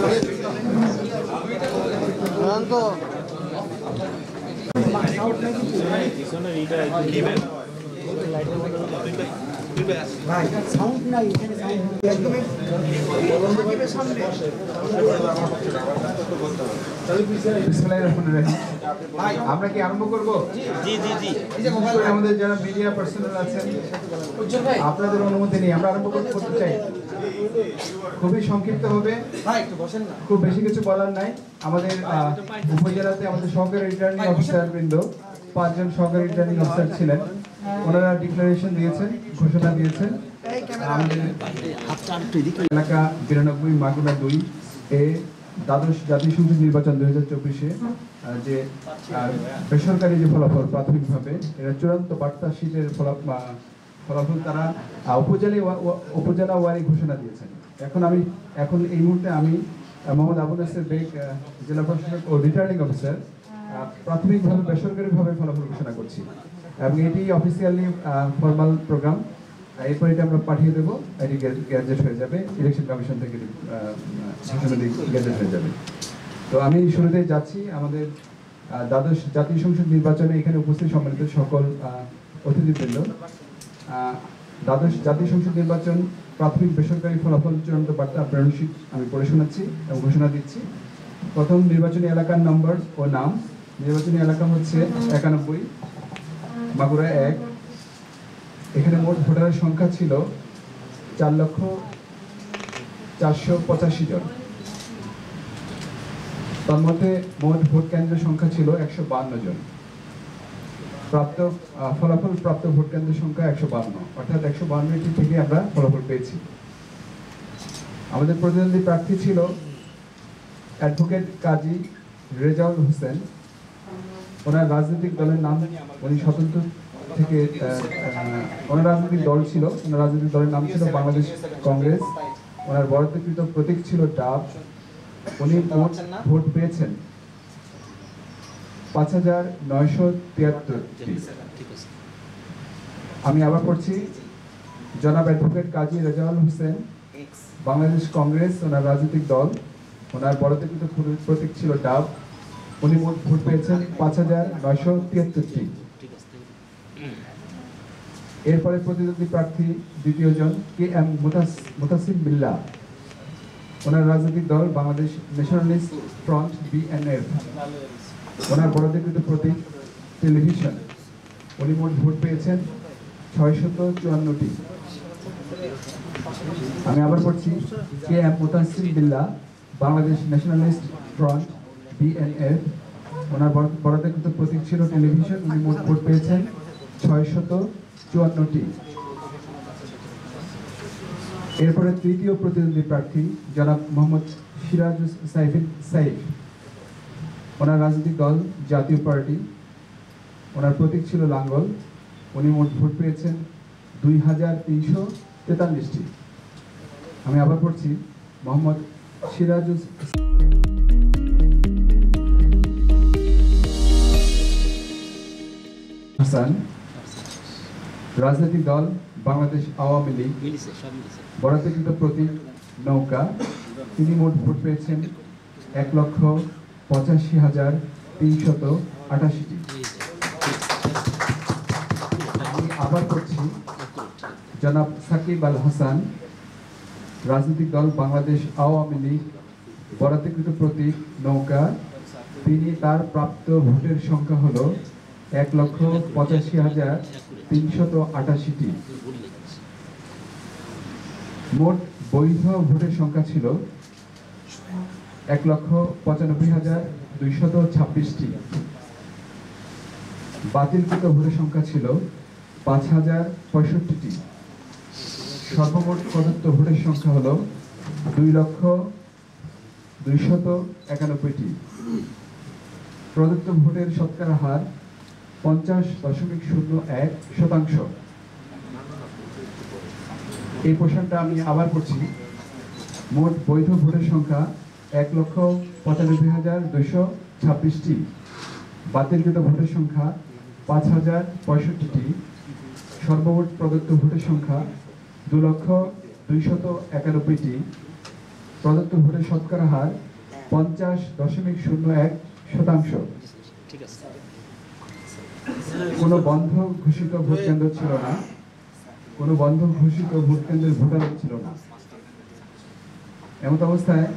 আমরা কি আরম্ভ করব? জি জি জি। আমাদের যারা মিডিয়া পার্সোনাল আছেন আপনাদের অনুমতি নিয়ে আমরা আরম্ভ করতে চাই। খুবই সংক্ষিপ্ত হবে, খুব বেশি কিছু বলার নাই। আমাদের উপজেলাতে আমাদের সহকারী রিটার্নিং অফিসার বৃন্দ 5 জন সহকারী রিটার্নিং অফিসার ছিলেন। ওনারা ডিক্লারেশন দিয়েছেন, ঘোষণা দিয়েছেন। আমাদের এলাকা 92 মাগুরা 2 এ দ্বাদশ জাতীয় সংসদ নির্বাচন 2024-এ যে বেসরকারি যে ফলাফল প্রাথমিকভাবে এরা চূড়ান্ত বার্তা শীটের ফলাফল তারা উপজেলা ওয়ারি ঘোষণা দিয়েছেন। এখন এই মুহূর্তে আমি মোহাম্মদ আবু নাসের বেগ জেলা প্রশাসক ও রিটার্নিং অফিসার প্রাথমিকভাবে বেসরকারিভাবে ফলাফল ঘোষণা করছি এবং এটি অফিসিয়ালি ফর্মাল প্রোগ্রাম। এরপর এটা আমরা পাঠিয়ে দেবো, এটি গ্যাজেট হয়ে যাবে, ইলেকশন কমিশন থেকে গ্যাজেট হয়ে যাবে। তো আমি শুরুতে যাচ্ছি আমাদের দ্বাদশ জাতীয় সংসদ নির্বাচনে এখানে উপস্থিত সম্মানিত সকল অতিথিবৃন্দ। দ্বাদশ জাতীয় সংসদ নির্বাচন প্রাথমিক বেসরকারি ফলাফল চূড়ান্ত বার্তা প্রেরণশীট আমি পড়ে শোনাচ্ছি এবং ঘোষণা দিচ্ছি। প্রথম নির্বাচনী এলাকার নম্বর ও নাম। নির্বাচনী এলাকা হচ্ছে 91 মাগুরা 1। এখানে মোট ভোটারের সংখ্যা ছিল 4,485,000 জন। তার মধ্যে মোট ভোট কেন্দ্রের সংখ্যা ছিল 152 জন। ফলাফল প্রাপ্ত ভোট কেন্দ্রের সংখ্যা 152, অর্থাৎ 152টি থেকে আমরা ফলাফল পেয়েছি। আমাদের প্রতিদ্বন্দ্বী প্রার্থী ছিল অ্যাডভোকেট কাজী রেজাউল হোসেন। ওনার রাজনৈতিক দলের নাম, উনি স্বতন্ত্র থেকে ওনার রাজনৈতিক দল ছিল, ওনার রাজনৈতিক দলের নাম ছিল বাংলাদেশ কংগ্রেস। ওনার বরাদ্দকৃত প্রতীক ছিল ডাব। উনি ভোট পেয়েছেন 5,973। আমি আবার পড়ছি, জনাব অ্যাডভোকেট কাজী রেজাউল হোসেন, বাংলাদেশ কংগ্রেস ওনার রাজনৈতিক দল, ওনার বরাদ্দকৃত প্রতীক ছিল ডাব। উনি মোট ভোট পেয়েছেন 5,973। এরপরে প্রতিদ্বন্দ্বী প্রার্থী দ্বিতীয় জন KM মুতাসিম বিল্লাহ। ওনার রাজনৈতিক দল বাংলাদেশ ন্যাশনালিস্ট ফ্রন্ট BNF। ওনার বরাদ্দকৃত প্রতীক টেলিভিশন। উনি মোট ভোট পেয়েছেন 654টি। আমি আবার পড়ছি, KM Mutasim Billah, Bangladesh Nationalist Front BNF। ওনার বরাদ্দকৃত প্রতীক ছিল টেলিভিশন। উনি মোট ভোট পেয়েছেন 654টি। এরপরে তৃতীয় প্রতিদ্বন্দ্বী প্রার্থী জনাব মোহাম্মদ সিরাজুস সাইফ। ওনার রাজনৈতিক দল জাতীয় পার্টি। ওনার প্রতীক ছিল লাঙ্গল। উনি মোট ভোট পেয়েছেন 2,343টি। আমি আবার পড়ছি, মোহাম্মদ সিরাজুস হাসান, রাজনৈতিক দল বাংলাদেশ আওয়ামী লীগ, বরাদ্দকৃত প্রতীক নৌকা। তিনি মোট ভোট পেয়েছেন 1,85,388টি। আমি আবার করছি, জনাব সাকিব আল হাসান, রাজনৈতিক দল বাংলাদেশ আওয়ামী লীগ, বরাদ্দকৃত প্রতীক নৌকা। তিনি তার প্রাপ্ত ভোটের সংখ্যা হলো 1,85,388টি। মোট বৈধ ভোটের সংখ্যা ছিল 1,95,226টি। বাতিলকৃত ভোটের সংখ্যা ছিল 5,065টি। সর্বমোট প্রদত্ত ভোটের সংখ্যা হল 2,291,টি। প্রদত্ত ভোটের শতকরা হার 50.01%। এই পোর্শনটা আমি আবার পড়ছি, মোট বৈধ ভোটের সংখ্যা 1,95,226টি। বাতিলকৃত ভোটের সংখ্যা 5,065টি। সর্বমোট প্রদত্ত ভোটের সংখ্যা 2,291,টি। প্রদত্ত ভোটের শতকরা হার 50.01%। কোনো বন্ধ ঘোষিত ভোট কেন্দ্র ছিল না, কোনো বন্ধ ঘোষিত ভোট কেন্দ্রের ভোটার ছিল না। এমত অবস্থায়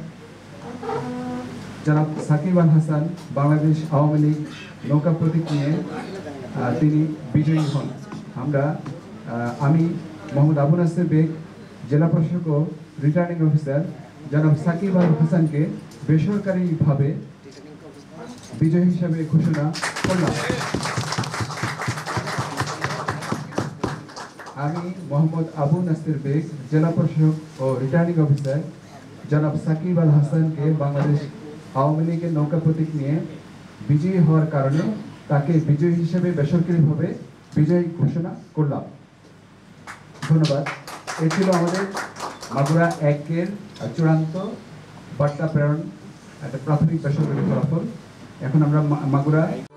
জনাব সাকিব আল হাসান বাংলাদেশ আওয়ামী লীগ নৌকা প্রতীক নিয়ে তিনি বিজয়ী হন। আমি মোহাম্মদ আবু নাসের বেগ, জেলা প্রশাসক ও রিটার্নিং অফিসার জনাব সাকিব আল হাসানকে বেসরকারিভাবে বিজয়ী হিসাবে ঘোষণা করলাম। আমি মোহাম্মদ আবু নাসের বেগ, জেলা প্রশাসক ও রিটার্নিং অফিসার জনাব সাকিব আল হাসানকে বাংলাদেশ আওয়ামী লীগের নৌকা প্রতীক নিয়ে বিজয়ী হওয়ার কারণে তাকে বিজয়ী হিসেবে বেসরকারিভাবে বিজয়ী ঘোষণা করলাম। ধন্যবাদ। এ ছিল আমাদের মাগুরা 1-এর চূড়ান্ত বার্তা প্রেরণ একটা প্রাথমিক বেসরকারি ফলাফল। এখন আমরা মাগুরা